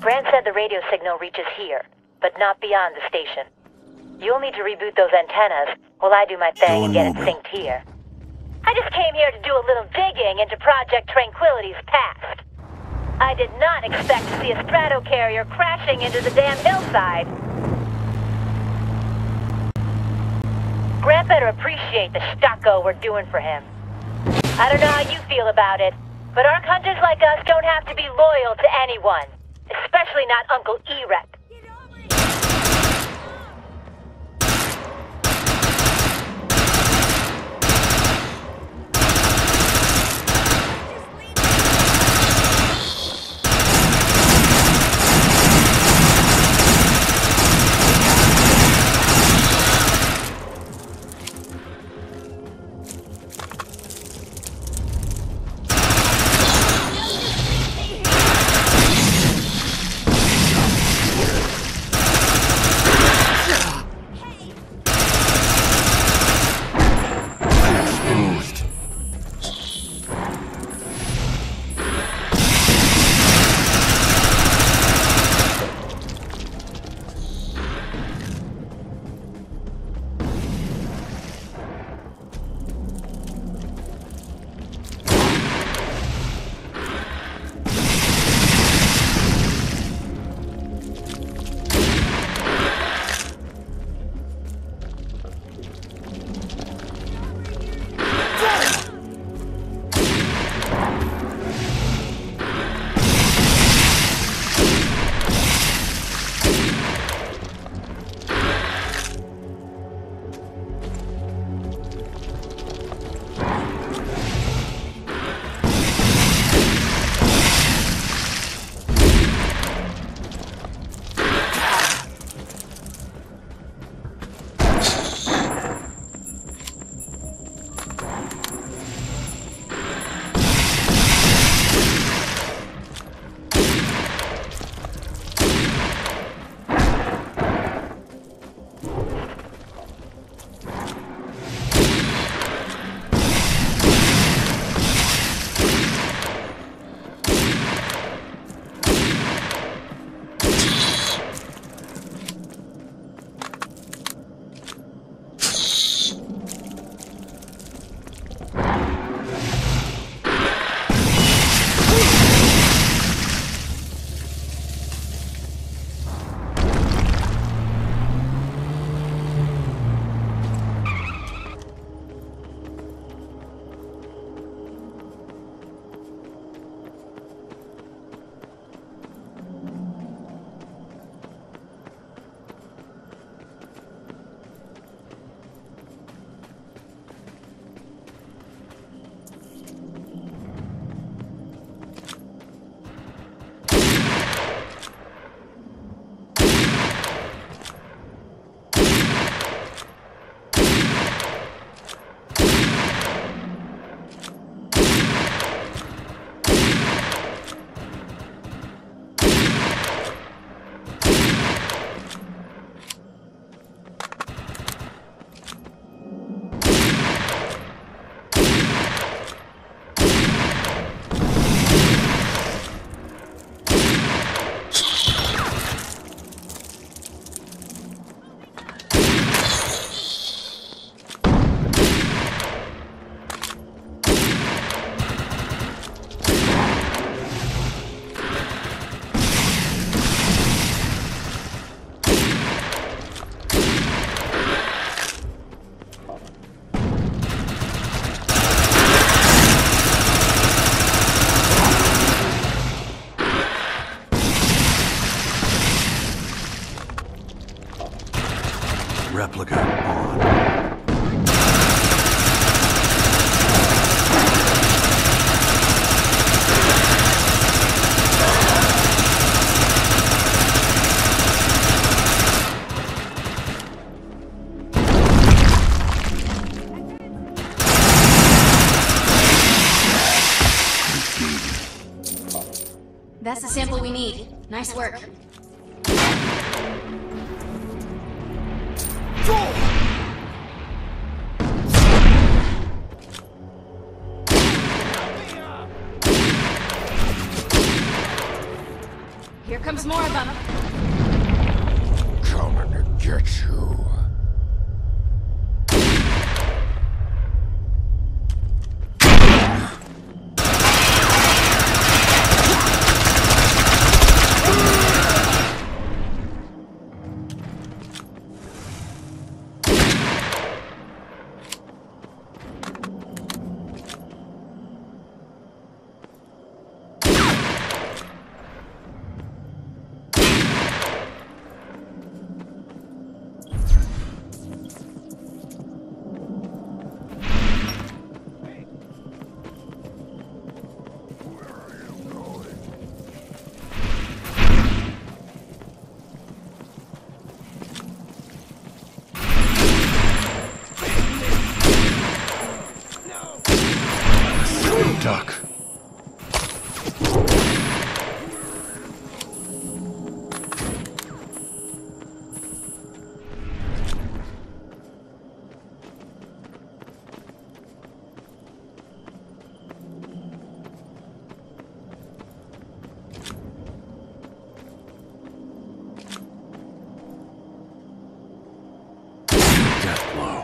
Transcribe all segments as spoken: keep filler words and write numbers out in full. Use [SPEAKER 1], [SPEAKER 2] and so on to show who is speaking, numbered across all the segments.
[SPEAKER 1] Grant said the radio signal reaches here, but not beyond the station. You'll need to reboot those antennas while I do my thing and get it synced here. I just came here to do a little digging into Project Tranquility's past. I did not expect to see a stratocarrier crashing into the damn hillside. Grant better appreciate the stucco we're doing for him. I don't know how you feel about it, but Ark hunters like us don't have to be loyal to anyone, especially not Uncle E-Rep.
[SPEAKER 2] Replica on.
[SPEAKER 3] That's the sample we need. Nice work.
[SPEAKER 4] Here comes
[SPEAKER 3] comes more of them.
[SPEAKER 2] Coming to get you.
[SPEAKER 4] Duck. Death blow.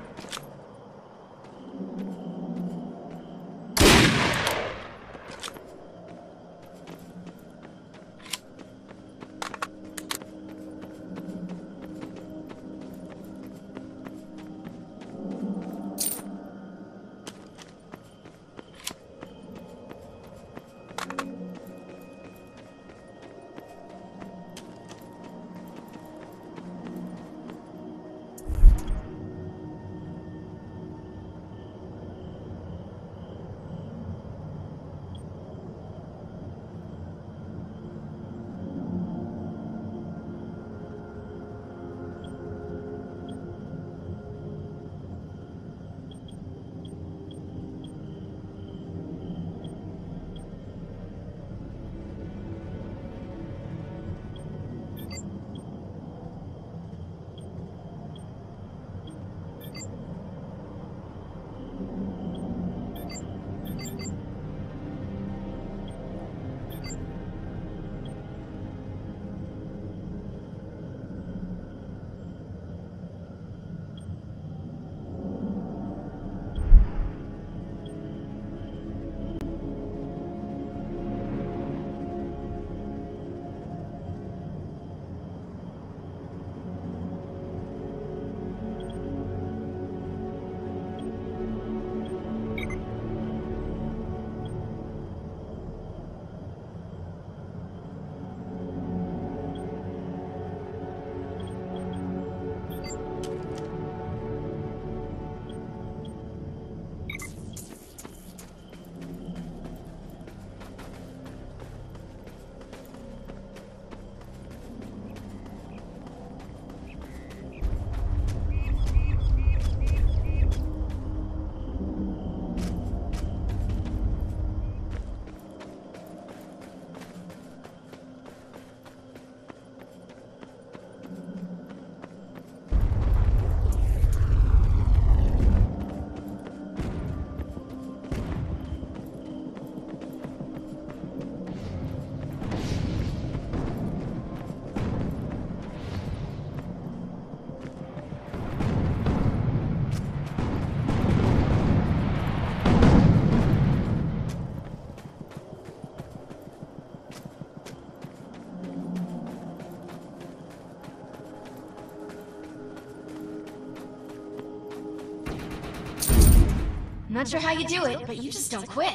[SPEAKER 3] Not sure how you do it, but you just don't quit.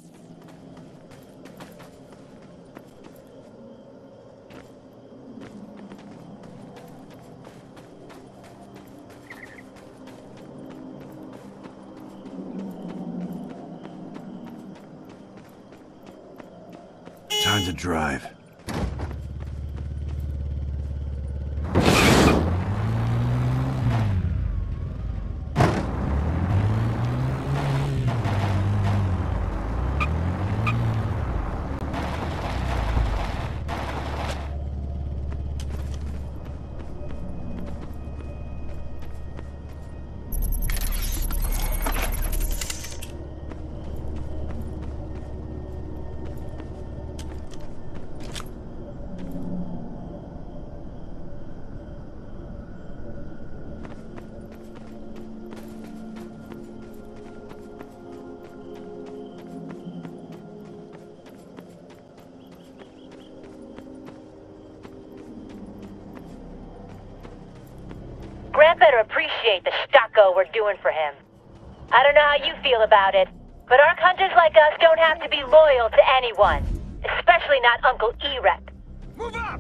[SPEAKER 4] Time to drive.
[SPEAKER 1] Grant better appreciate the stucco we're doing for him. I don't know how you feel about it, but Ark hunters like us don't have to be loyal to anyone. Especially not Uncle Erek.
[SPEAKER 2] Move up!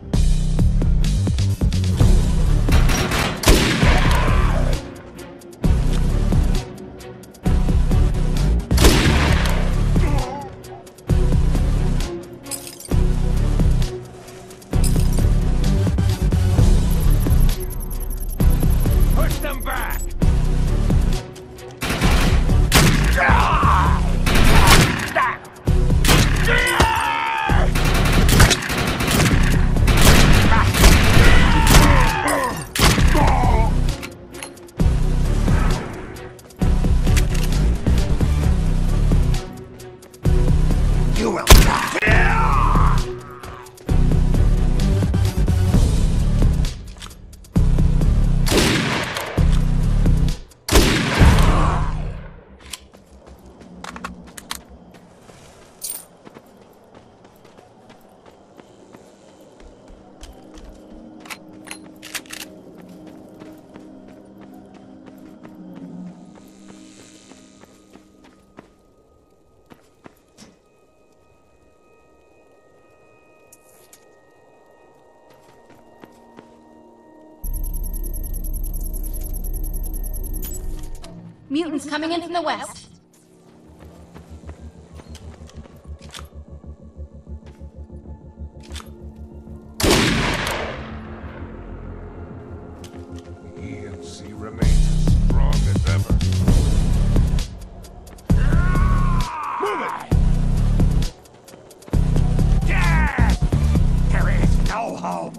[SPEAKER 2] Push them back!
[SPEAKER 5] You will die.
[SPEAKER 3] Mutants coming in from the west.
[SPEAKER 2] E M C remains as strong as ever. Move it! Yeah! There is no hope.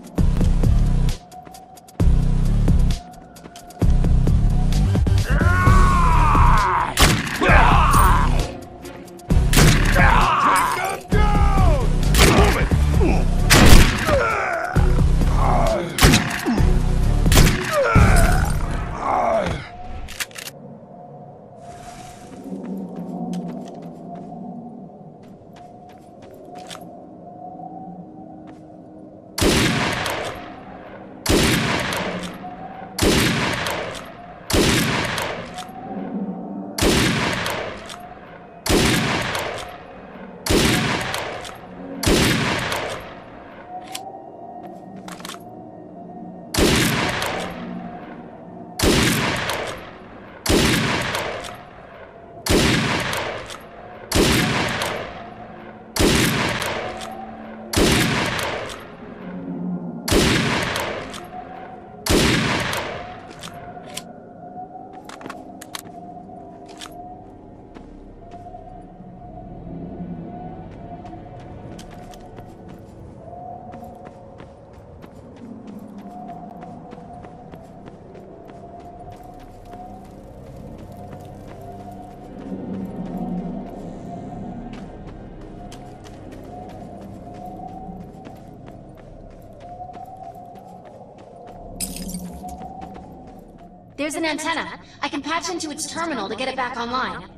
[SPEAKER 3] There's an antenna. I can patch into its terminal to get it back online.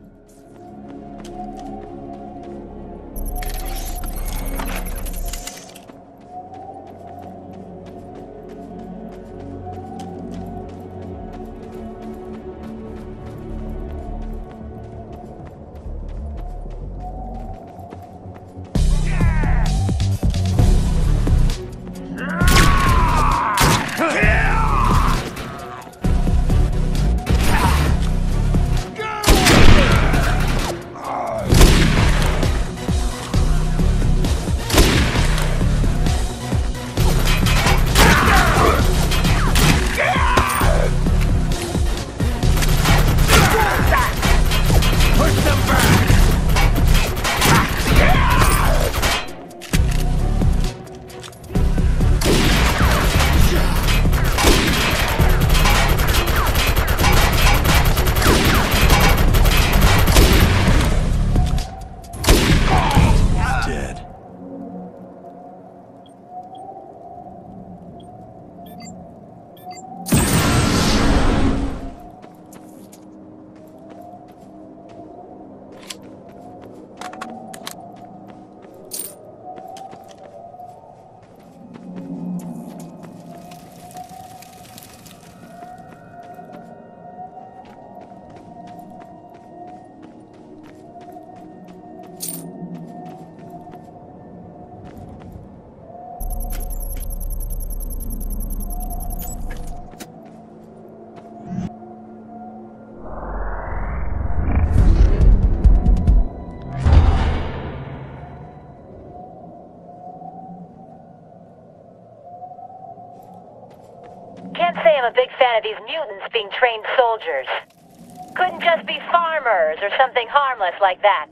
[SPEAKER 2] Go!
[SPEAKER 1] can't say I'm a big fan of these mutants being trained soldiers. Couldn't just be farmers or something harmless like that.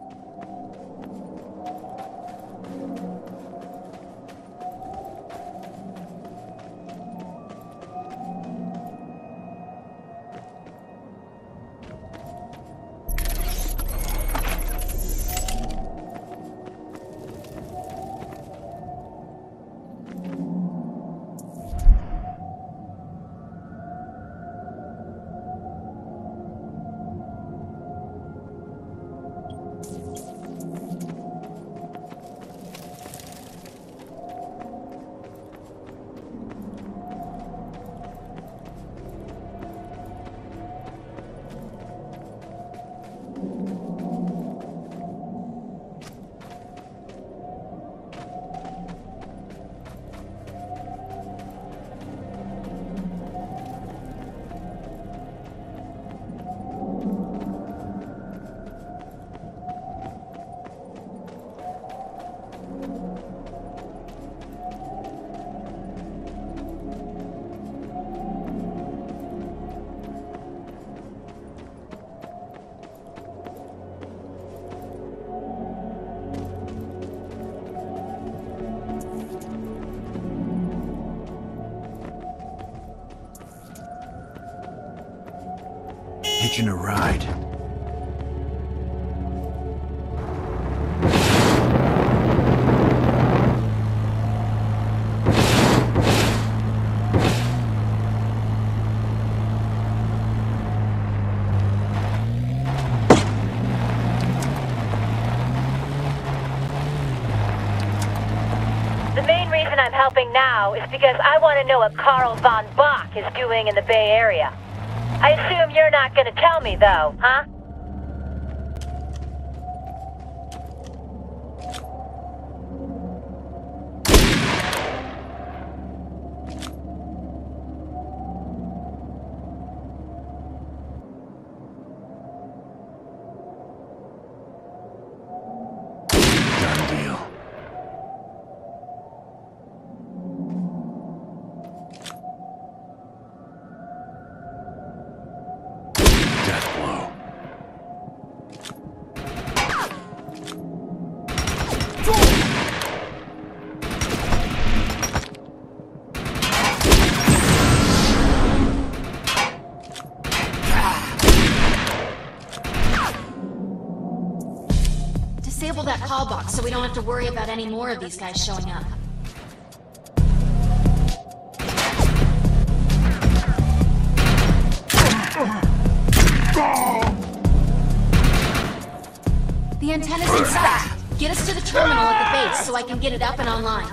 [SPEAKER 4] Hitching a ride.
[SPEAKER 1] The main reason I'm helping now is because I want to know what Karl von Bach is doing in the Bay Area. I assume you're not gonna tell me, though, huh?
[SPEAKER 4] Done deal. Death blow.
[SPEAKER 3] Disable that call box so we don't have to worry about any more of these guys showing up. The antenna's in sight. Get us to the terminal at the base so I can get it up and online.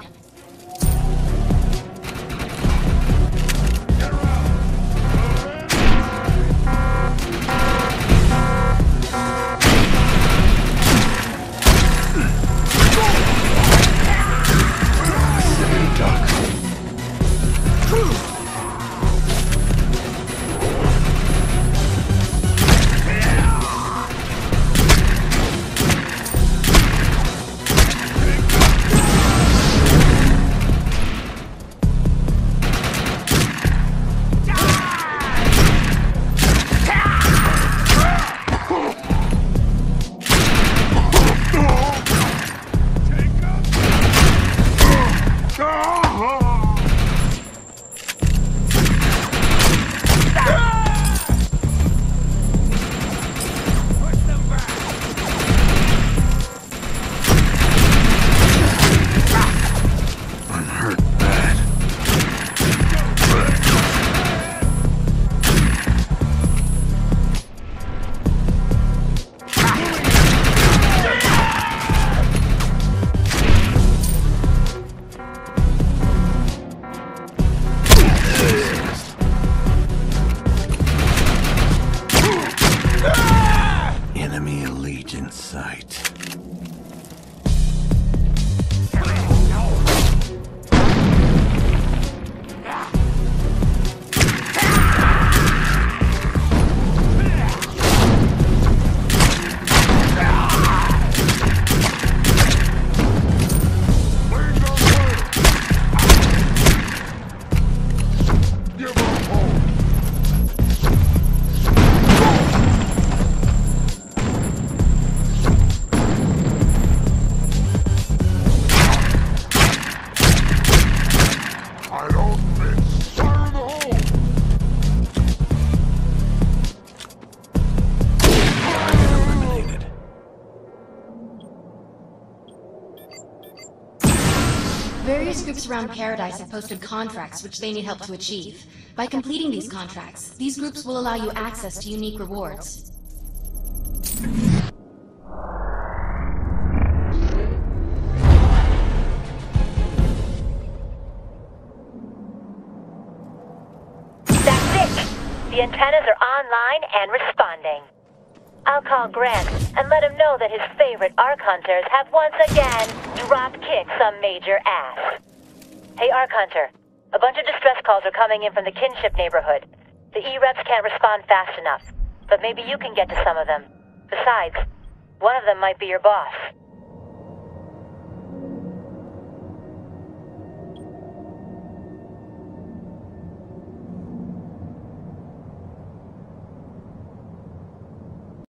[SPEAKER 4] Duck.
[SPEAKER 3] groups around Paradise have posted contracts which they need help to achieve. By completing these contracts, these groups will allow you access to unique rewards.
[SPEAKER 1] That's it! The antennas are online and responding. I'll call Grant and let him know that his favorite Ark Hunters have once again drop-kicked some major ass. Hey, Ark Hunter. A bunch of distress calls are coming in from the Kinship neighborhood. The E-Reps can't respond fast enough, but maybe you can get to some of them. Besides, one of them might be your boss.